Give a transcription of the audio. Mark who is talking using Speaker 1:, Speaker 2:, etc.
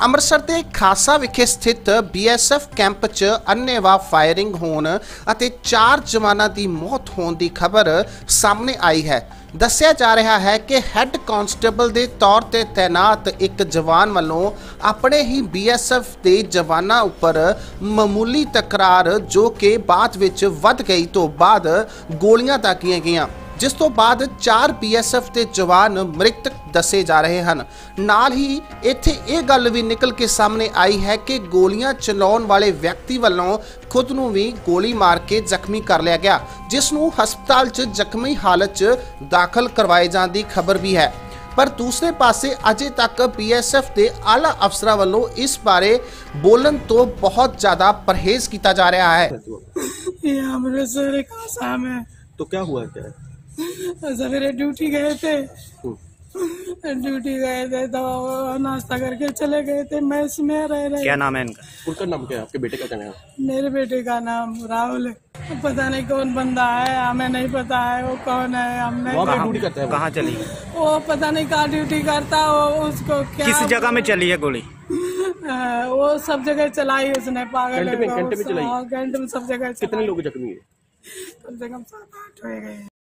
Speaker 1: ਅੰਮ੍ਰਿਤਸਰ ਦੇ ਖਾਸਾ ਵਿਖੇ ਸਥਿਤ BSF ਕੈਂਪ 'ਚ ਅੰਨ੍ਹੇਵਾਹ ਫਾਇਰਿੰਗ ਹੋਣ ਅਤੇ 4 ਜਵਾਨਾਂ ਦੀ ਮੌਤ ਹੋਣ ਦੀ ਖਬਰ ਸਾਹਮਣੇ ਆਈ ਹੈ। ਦੱਸਿਆ ਜਾ ਰਿਹਾ ਹੈ ਕਿ ਹੈੱਡ ਕਾਂਸਟੇਬਲ ਦੇ ਤੌਰ ਤੇ ਤੈਨਾਤ ਇੱਕ ਜਵਾਨ ਵੱਲੋਂ ਆਪਣੇ ਹੀ BSF ਦੇ ਜਵਾਨਾਂ ਉੱਪਰ ਮਾਮੂਲੀ ਤਕਰਾਰ ਜੋ ਕਿ ਬਾਅਦ ਵਿੱਚ ਵੱਧ ਗਈ ਤੋਂ ਬਾਅਦ ਗੋਲੀਆਂ ਦਾਗੀਆਂ ਗਈਆਂ, जिस तो बाद 4 BSF के जवान मृतक दसे जा रहे हैं। नाल ही इत्थे ये गल भी निकल के सामने आई है कि गोलियां चलाउण वाले व्यक्ति वालों खुद नूं भी गोली मार के जख्मी कर लिया गया, जिसनूं हस्पताल च जख्मी हालत च दाखिल करवाए जाने की खबर भी है। पर दूसरे पासे अजे तक BSF के आला अफसरां वालों इस बारे बोलन तो बहुत ज़्यादा परहेज किया जा रहा है।
Speaker 2: ये अमृतसर का आसाम है।
Speaker 3: तो क्या हुआ क्या?
Speaker 2: सवेरे ड्यूटी गए थे तो नाश्ता करके चले गए थे। मैस में रहे। क्या नाम है इनका?
Speaker 3: उनका नाम क्या है? आपके बेटे का क्या नाम है?
Speaker 2: मेरे बेटे का नाम राहुल है। पता नहीं कौन बंदा है, हमें नहीं पता है वो कौन है। हमने
Speaker 3: ड्यूटी करता है? कहाँ चली?
Speaker 2: वो पता नहीं कहाँ ड्यूटी करता है। वो उसको क्या
Speaker 4: किस जगह में चली है गोली?
Speaker 2: वो सब जगह चलाई उसने। पागल
Speaker 3: घंटे में चलाई?
Speaker 2: घंटे में सब जगह।
Speaker 3: कितने लोग जख्मी है?
Speaker 2: कम से कम 7-8 हो गए।